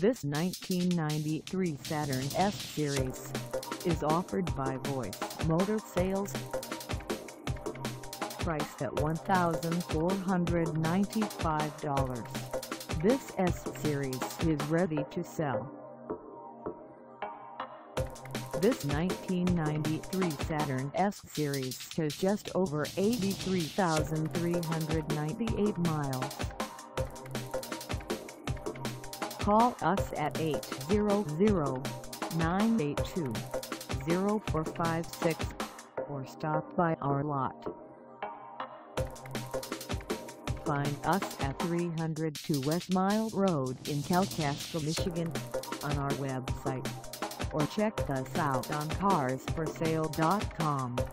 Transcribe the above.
This 1993 Saturn S-Series is offered by Voice Motor Sales. Priced at $1,495, this S-Series is ready to sell. This 1993 Saturn S-Series has just over 83,398 miles. Call us at 800-982-0456 or stop by our lot. Find us at 302 W Mile Road in Kalkaska, Michigan, on our website, or check us out on carsforsale.com.